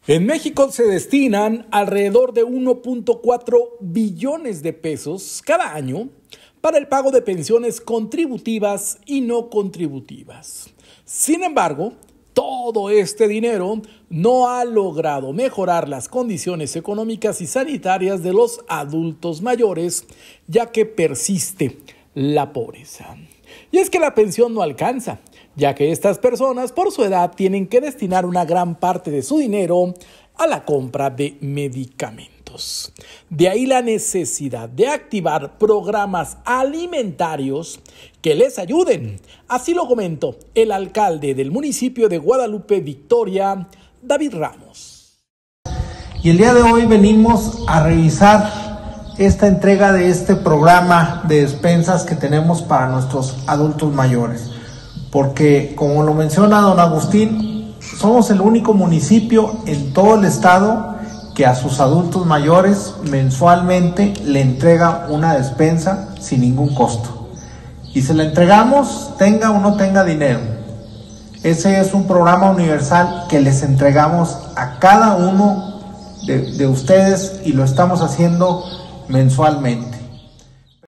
En México se destinan alrededor de 1.4 billones de pesos cada año para el pago de pensiones contributivas y no contributivas. Sin embargo, todo este dinero no ha logrado mejorar las condiciones económicas y sanitarias de los adultos mayores, ya que persiste la pobreza. Y es que la pensión no alcanza, ya que estas personas por su edad tienen que destinar una gran parte de su dinero a la compra de medicamentos. De ahí la necesidad de activar programas alimentarios que les ayuden. Así lo comentó el alcalde del municipio de Guadalupe Victoria, David Ramos. Y el día de hoy venimos a revisar esta entrega de este programa de despensas que tenemos para nuestros adultos mayores. Porque, como lo menciona don Agustín, somos el único municipio en todo el estado que a sus adultos mayores mensualmente le entrega una despensa sin ningún costo. Y se la entregamos, tenga o no tenga dinero. Ese es un programa universal que les entregamos a cada uno de ustedes y lo estamos haciendo mensualmente.